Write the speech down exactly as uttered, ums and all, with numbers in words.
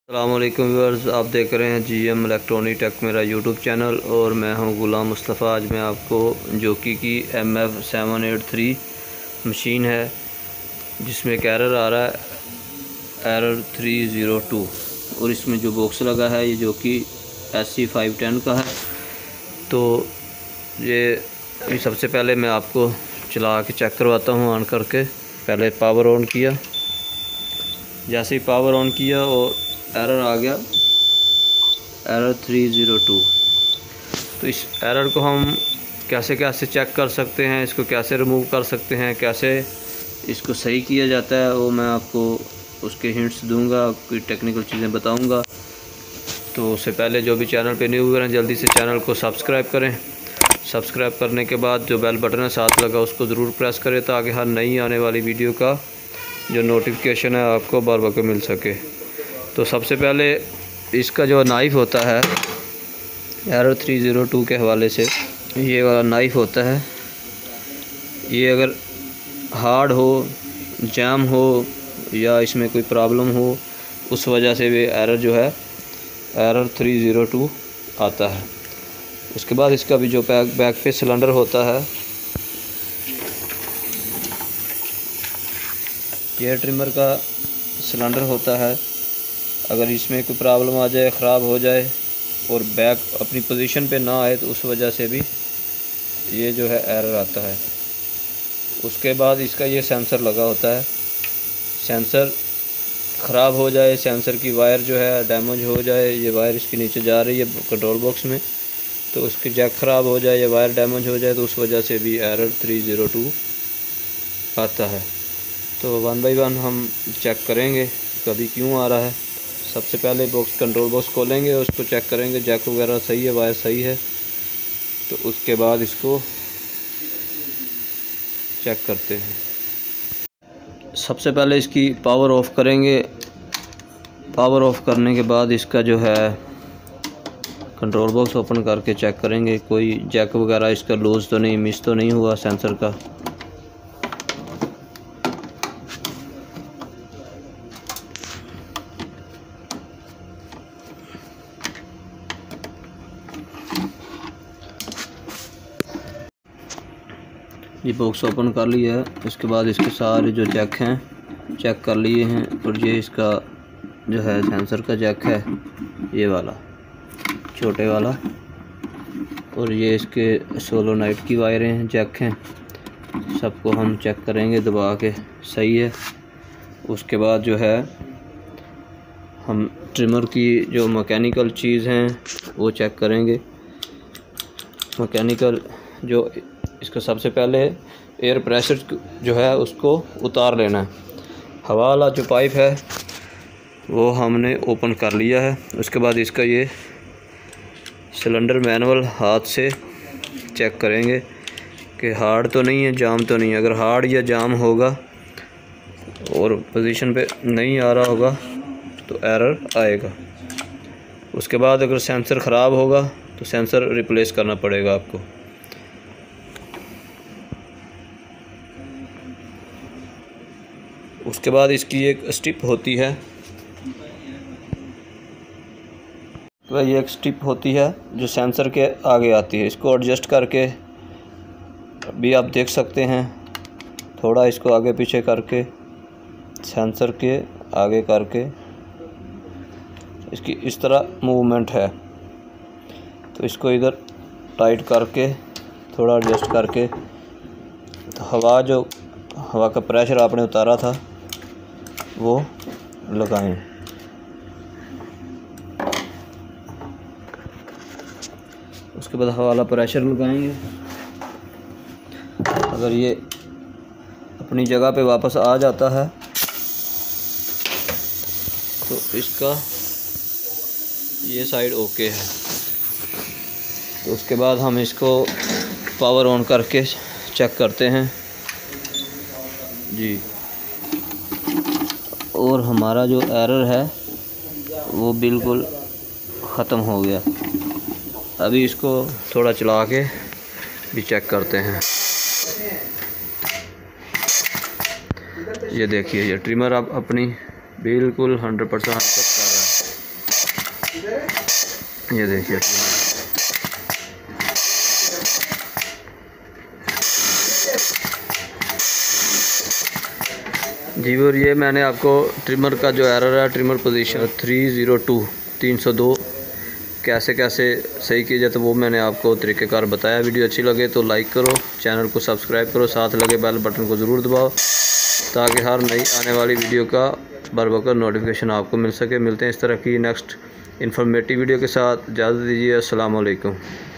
अस्सलाम वालेकुम व्यूअर्स, आप देख रहे हैं जी एम इलेक्ट्रॉनिक टेक मेरा यूट्यूब चैनल और मैं हूं गुलाम मुस्तफ़ा। आज मैं आपको जोकी की M F seven eight three machine है जिसमें एक एरर आ रहा है एरर थ्री ज़ीरो टू, और इसमें जो बॉक्स लगा है ये जोकी एस सी फाइव टेन का है। तो ये सबसे पहले मैं आपको चला के चेक करवाता हूँ ऑन करके। पहले पावर ऑन किया, जैसे ही पावर ऑन किया और एरर आ गया एरर थ्री ज़ीरो टू। तो इस एरर को हम कैसे कैसे चेक कर सकते हैं, इसको कैसे रिमूव कर सकते हैं, कैसे इसको सही किया जाता है, वो मैं आपको उसके हिंट्स दूंगा, कोई टेक्निकल चीज़ें बताऊंगा। तो उससे पहले जो भी चैनल पे न्यू व्यूअर हैं जल्दी से चैनल को सब्सक्राइब करें। सब्सक्राइब करने के बाद जो बेल बटन है साथ लगा उसको ज़रूर प्रेस करें ताकि हर नई आने वाली वीडियो का जो नोटिफिकेशन है आपको बार बार मिल सके। तो सबसे पहले इसका जो नाइफ़ होता है एरर थ्री ज़ीरो टू के हवाले से, ये वाला नाइफ़ होता है, ये अगर हार्ड हो, जैम हो या इसमें कोई प्रॉब्लम हो, उस वजह से भी एरर जो है एरर थ्री ज़ीरो टू आता है। उसके बाद इसका भी जो बैक बैक पे सिलेंडर होता है, ये ट्रिमर का सिलेंडर होता है, अगर इसमें कोई प्रॉब्लम आ जाए, ख़राब हो जाए और बैक अपनी पोजीशन पे ना आए तो उस वजह से भी ये जो है एरर आता है। उसके बाद इसका ये सेंसर लगा होता है, सेंसर ख़राब हो जाए, सेंसर की वायर जो है डैमेज हो जाए, ये वायर इसके नीचे जा रही है कंट्रोल बॉक्स में, तो उसकी जैक ख़राब हो जाए या वायर डैमेज हो जाए तो उस वजह से भी एरर थ्री ज़ीरो टू आता है। तो वन बाई वन हम चेक करेंगे कभी क्यों आ रहा है। सबसे पहले बॉक्स कंट्रोल बॉक्स खोलेंगे, उसको चेक करेंगे जैक वगैरह सही है, वायर सही है, तो उसके बाद इसको चेक करते हैं। सबसे पहले इसकी पावर ऑफ़ करेंगे। पावर ऑफ़ करने के बाद इसका जो है कंट्रोल बॉक्स ओपन करके चेक करेंगे कोई जैक वगैरह इसका लूज़ तो नहीं, मिस तो नहीं हुआ सेंसर का। ये बॉक्स ओपन कर लिया है, उसके बाद इसके सारे जो जैक हैं चेक कर लिए हैं, और ये इसका जो है सेंसर का जैक है, ये वाला छोटे वाला, और ये इसके सोलोनाइट की वायरें हैं, जैक हैं, सबको हम चेक करेंगे दबा के सही है। उसके बाद जो है हम ट्रिमर की जो मैकेनिकल चीज़ हैं वो चेक करेंगे। मैकेनिकल जो इसका सबसे पहले एयर प्रेशर जो है उसको उतार लेना है। हवा वाला जो पाइप है वो हमने ओपन कर लिया है। उसके बाद इसका ये सिलेंडर मैनुअल हाथ से चेक करेंगे कि हार्ड तो नहीं है, जाम तो नहीं है। अगर हार्ड या जाम होगा और पोजीशन पे नहीं आ रहा होगा तो एरर आएगा। उसके बाद अगर सेंसर ख़राब होगा तो सेंसर रिप्लेस करना पड़ेगा आपको। उसके बाद इसकी एक स्टिप होती है, तो ये एक स्टिप होती है जो सेंसर के आगे आती है। इसको एडजस्ट करके भी आप देख सकते हैं, थोड़ा इसको आगे पीछे करके सेंसर के आगे करके इसकी इस तरह मूवमेंट है। तो इसको इधर टाइट करके थोड़ा एडजस्ट करके तो हवा जो हवा का प्रेशर आपने उतारा था वो लगाएं। उसके बाद हवा वाला प्रेशर लगाएंगे। अगर ये अपनी जगह पे वापस आ जाता है तो इसका ये साइड ओके है। तो उसके बाद हम इसको पावर ऑन करके चेक करते हैं जी, और हमारा जो एरर है वो बिल्कुल ख़त्म हो गया। अभी इसको थोड़ा चला के भी चेक करते हैं। ये देखिए, ये ट्रिमर अब अपनी बिल्कुल हंड्रेड परसेंट कर रहा है। ये देखिए जी। और ये मैंने आपको ट्रिमर का जो एरर है, trimmer position three zero two तीन सौ दो कैसे कैसे सही किया जाए, तो वो मैंने आपको तरीक़ेकार बताया। वीडियो अच्छी लगे तो लाइक करो, चैनल को सब्सक्राइब करो, साथ लगे बेल बटन को ज़रूर दबाओ ताकि हर नई आने वाली वीडियो का बरवक़्त नोटिफिकेशन आपको मिल सके। मिलते हैं इस तरह की नेक्स्ट इन्फॉर्मेटिव वीडियो के साथ। इजाज़त दीजिए। अस्सलाम वालेकुम।